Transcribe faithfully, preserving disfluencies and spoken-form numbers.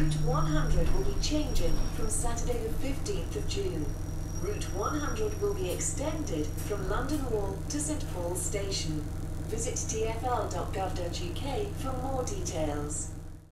Route one hundred will be changing from Saturday the fifteenth of June. Route one hundred will be extended from London Wall to St Paul's Station. Visit t f l dot gov dot u k for more details.